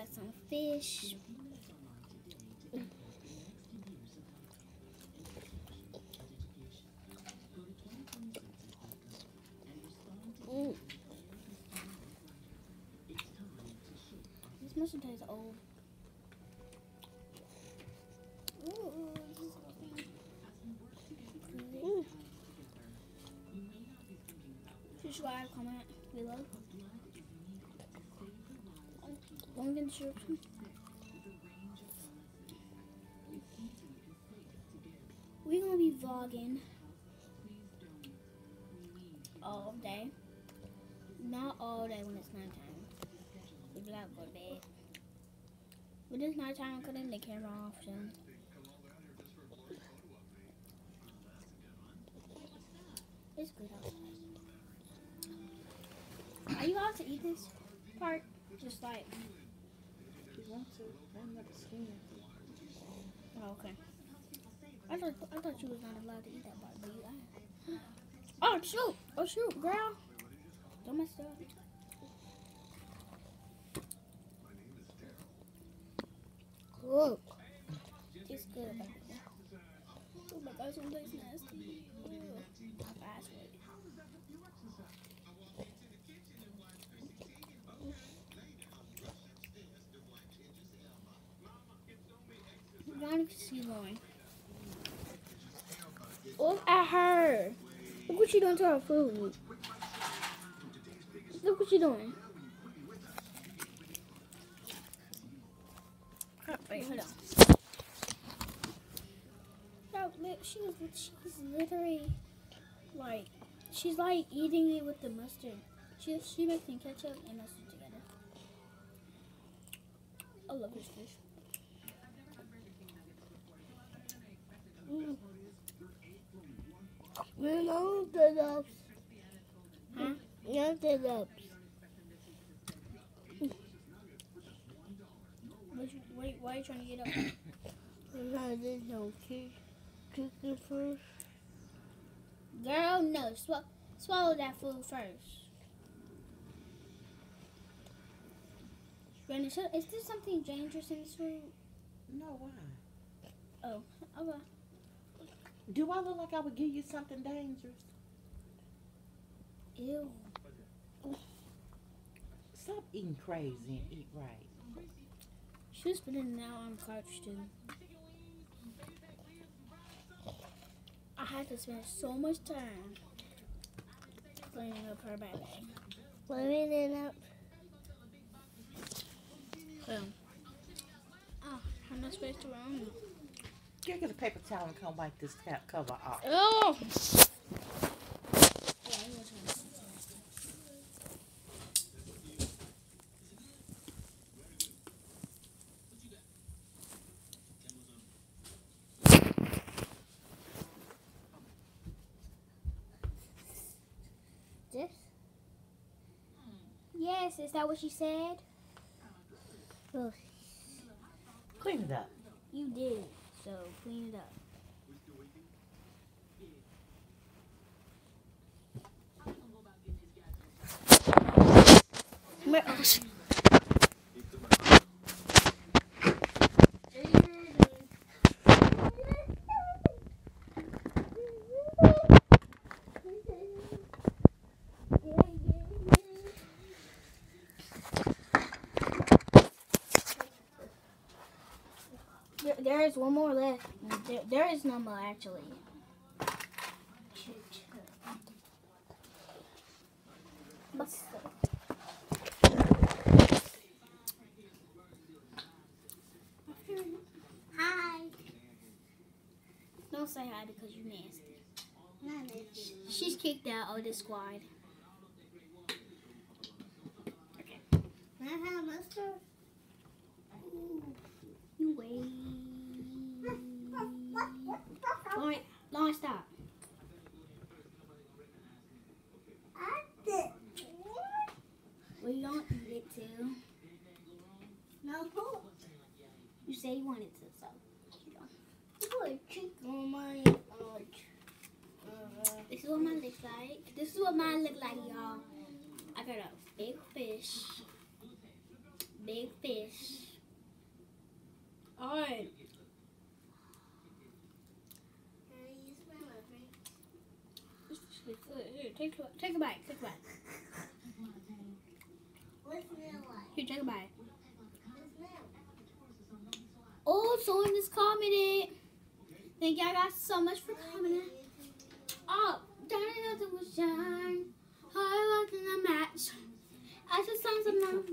got some fish. This mustard tastes old. Subscribe, comment below. Link in the description. We're gonna be vlogging all day. Not all day when it's nighttime. We gotta go to bed. When it's nighttime, I'm cutting the camera off, so. It's good outside. Are you allowed to eat this part? Just like. If you want to, I'm not skin. Oh, okay. I thought you was not allowed to eat that part, but you are. Oh shoot! Oh shoot, girl! Don't mess it up. Look. It's good. Oh my gosh, some place nasty. My fast way. Johnny can see going. Look at her. Look what she doing to her food. Look what she doing. Wait, hold on. No, she's literally like, she's like eating it with the mustard. She mixing ketchup and mustard together. I love this fish. You know the ups. Huh? You know the ups. Why are you trying to get up? I did no chicken first. Girl, no. Swallow that food first. Brandon, is there something dangerous in this food? No, why? Oh, okay. Do I look like I would give you something dangerous? Ew. Stop eating crazy and eat right. She was spitting it out on the couch too. I had to spend so much time cleaning up her backpack. Cleaning it up. Oh, I'm not supposed to run. Get a paper towel and come wipe this cover off. Oh! This? Yes, is that what she said? Oh, Clean it up. You did, so clean it up. There is one more left. There is no more actually. Hi. Don't say hi because you're nasty. She's kicked out of the squad. Okay. Can I have mustard? You wait. Long stop. Well, you don't eat it too. No. You say you wanted to, so you don't. Put chicken on my This is what mine looks like. This is what mine look like, y'all. I got a big fish. Big fish. Take a bite. Take a bite. What's that like? Here, take a bite. What's that? Oh, someone just commented. Thank y'all guys so much for commenting. Oh, down another was shine. Hard in the match. I just sounds of my. Go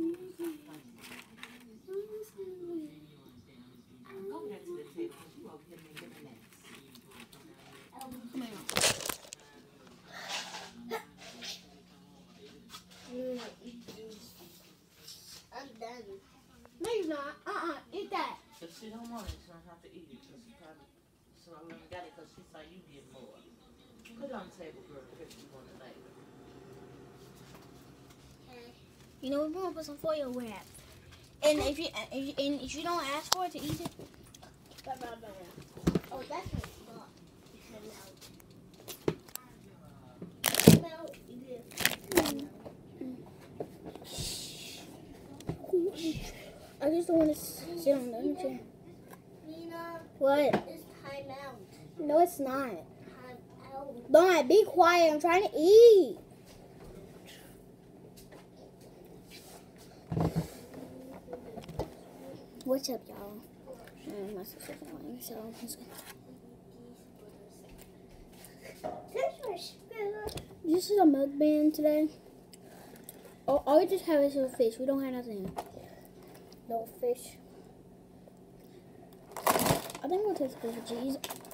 back to the table because you won't give me minutes. Come here. I'm done. No, you're not. Eat that. If she don't want it, she don't have to eat it. Cause she probably, she don't really got it because she saw you get more. Put it on the table, girl, if you want it later. You know, we're gonna put some foil wrap. And if you don't ask for it to eat it. Oh, that's my spot. I just don't want to sit on the other chair. Nina, What? it's time out. No, it's not. Time out. Don't be quiet. I'm trying to eat. What's up, y'all? My sister's calling, so I'm just This is a mukbang today. All we just have is a fish. We don't have nothing. No fish. I think we'll taste good with cheese.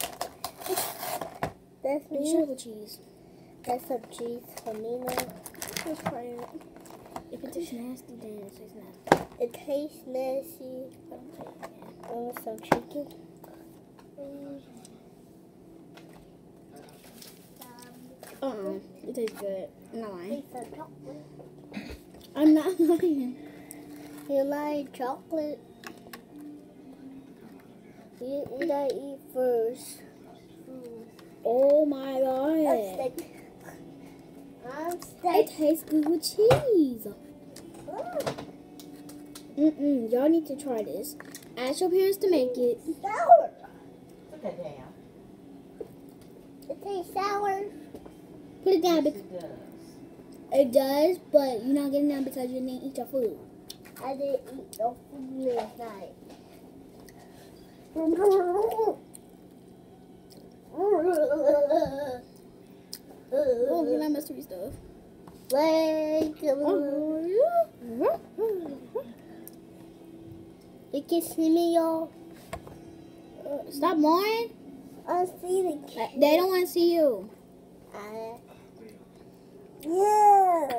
That's I'm sure with cheese. That's some cheese for Nina. Let's try it. If it tastes nasty, then it tastes nasty. It tastes nasty. But I'm taking it. Oh, some chicken. It tastes good. I'm not lying. Taste some chocolate. I'm not lying. You like chocolate? What I eat first? Oh my god. I'm It steak. tastes good with cheese. Y'all need to try this. Ask your parents to make it. Sour. Put that down. It tastes sour. Put it down. Yes, Because it does. it does, but you're not getting down because you didn't eat your food. I didn't eat no food last night. Oh, you like mystery stuff. You can see me, y'all. Stop lying. I see the kid. They don't want to see you. Yeah.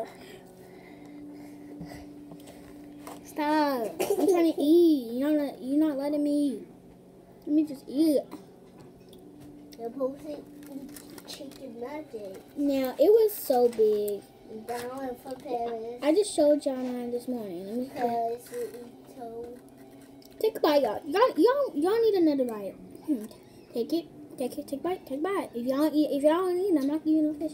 Stop. I'm trying to eat. You're not letting me eat. Let me just eat. You're supposed to eat chicken nugget. Now, it was so big. Down for Paris. I just showed y'all mine this morning. Let me Because you eat so. take a bite, y'all. Y'all need another bite. Take it. Take a bite. Take a bite. If y'all don't eat, I'm not giving you no fish.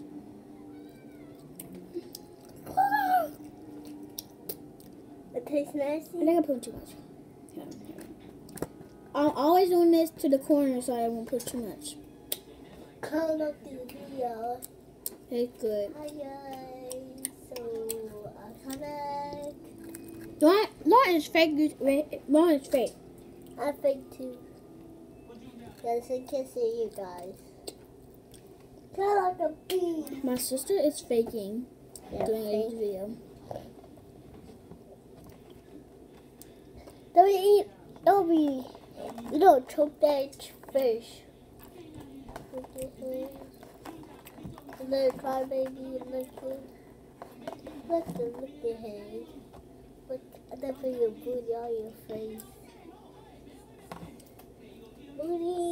It tastes I nasty. think I put too much. Here. I'm always doing this to the corner so I won't put too much. Come up to the video. It's good. Hi guys. So I'll come back. Lauren is fake. Lauren is fake. I think too. Yes, I can see you guys. Kind of like a bee. My sister is faking doing a fake. YouTube video. Don't be, you don't choke that fish. Little crybaby, look at head. Look, I put your booty on your face. Booty.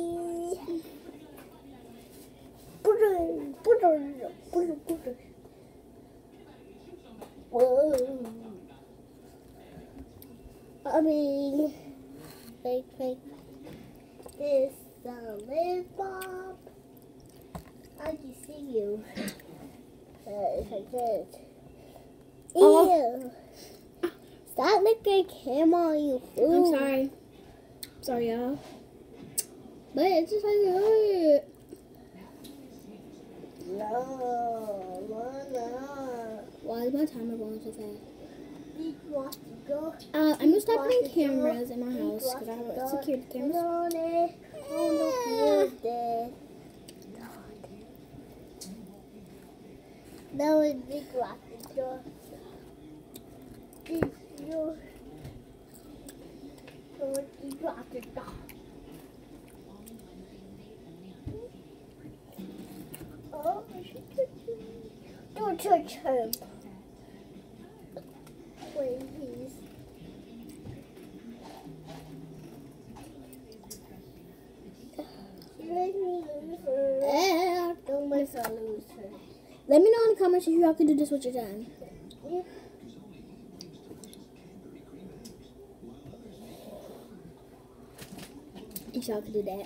Booty. Whoa. I mean, fake. This Live Bob. I can see you. If I could. Ew. Stop licking camera on your food. I'm sorry. Sorry, y'all. But it's just like good. No, no. Why is my timer going so fast? Big rock door. I'm gonna stop putting cameras in my house because I have security cameras. That was big rock door. Big door. That was big rock door. Oh, don't touch him. Please. Let me lose her. Don't let her lose her. Let me know in the comments if y'all can do this with your time. Yeah. If y'all can do that.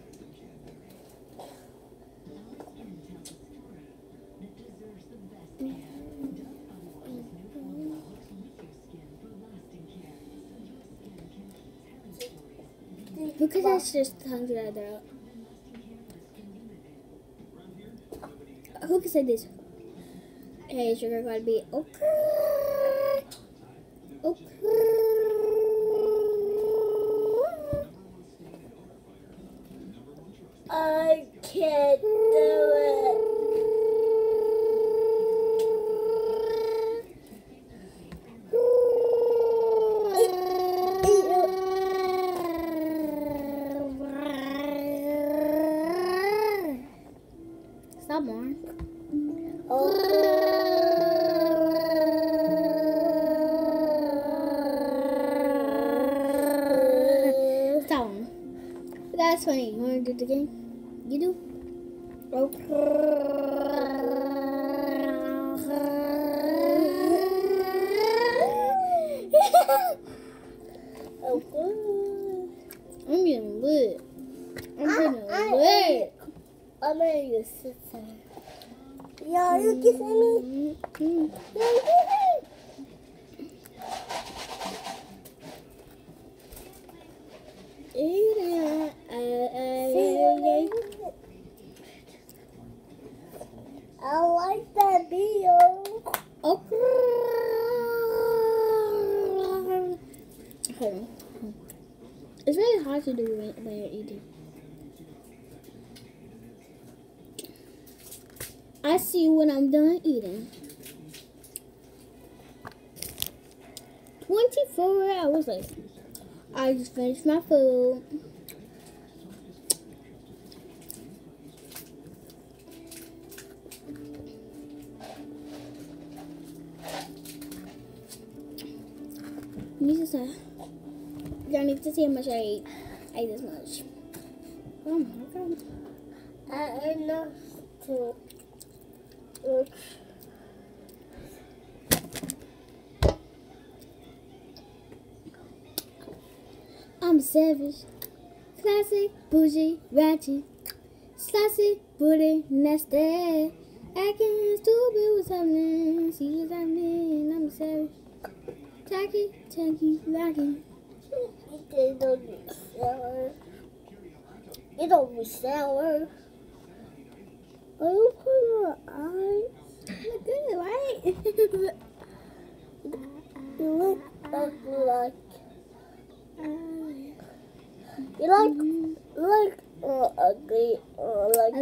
Because that's just tongue that I throw. Who can say this? Hey, sugar gotta be okay. Okay. I can't do it. Stop more. Stop. That's funny. You wanna do it again? You do? I'm getting lit. I'm getting lit. I'm gonna use sister. Yeah, you kissing me? Yeah, you kissing me? I like that video. Okay. It's really hard to do when you're eating. I see you when I'm done eating. 24 hours later. I just finished my food. Y'all need to see how much I ate. I ate this much. Oh my god. I enough to. I'm savage. Classic, bougie, ratchet. Sassy, booty, nasty. Acting stupid, what's happening? See what's happening, I'm savage. Tacky, lacking. It don't be sour. It don't be sour. Are you putting your eyes? Look good, right? You look like. You like ugly, like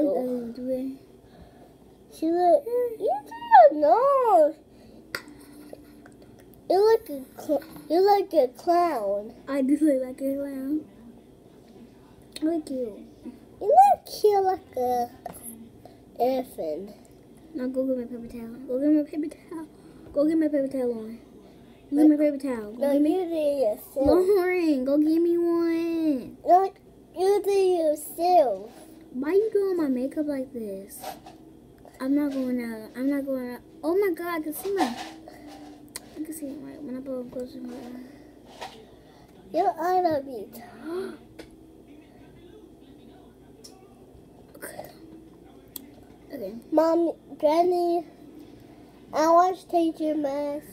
she look. You do not know. You like a clown. I do look like a clown. Look cute. You look cute like a elephant. Now go get my paper towel. Go get my paper towel. Go get my paper towel on. Go get my paper towel. Go No, get me. you do yourself. Lauren, go get me one. No, you do yourself. Why you doing my makeup like this? I'm not going out. I'm not going out. Oh my god, I can see my. I can see it right when I put it close to my eye. Your eye don't be. Okay. Mom, Granny, I watched Teacher Mask.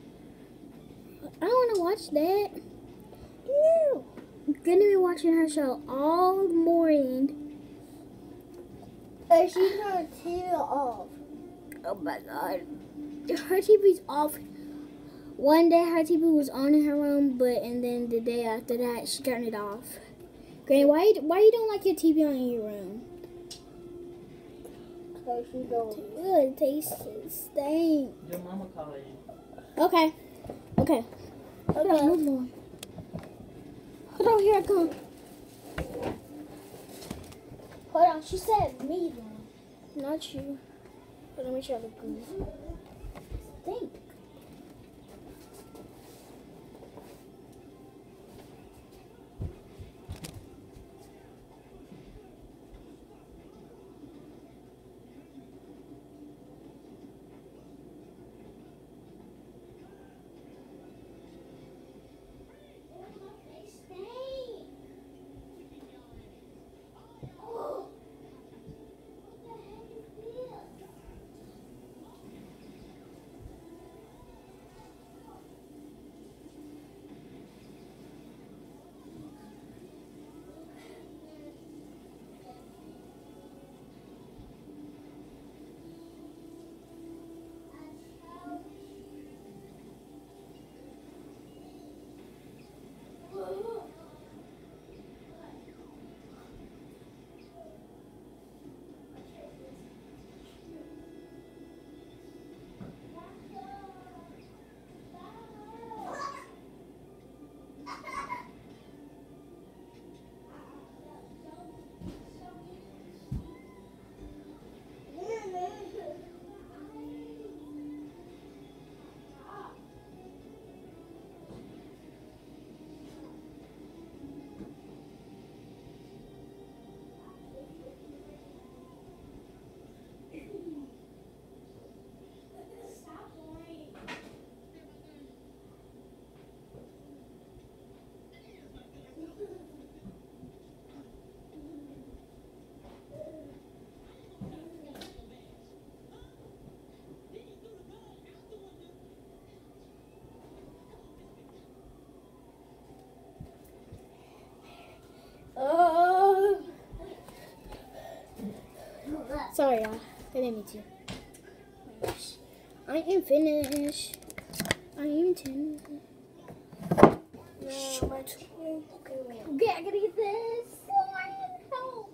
I don't want to watch that. No. I'm gonna be watching her show all morning. And she turned TV off. Oh my god. Her TV's off. One day her TV was on in her room, and then the day after that she turned it off. Granny, why you don't like your TV on in your room? Because she don't. Good, tastes stink. Your mama calling you. Okay. Okay. Okay. Move on. Hold on, here I come. Hold on, she said me though. Not you. But let me try to look good. Think. Sorry, y'all. I didn't mean to. I am finished. I am finished. Okay, I gotta get this. Help.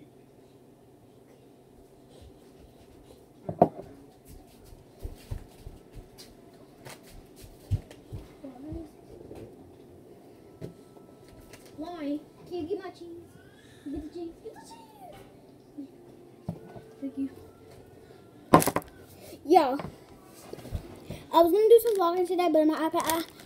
Why? Can you get my cheese? Get the cheese. Get the cheese. Thank you. Yeah. I was gonna do some vlogging today, but my iPad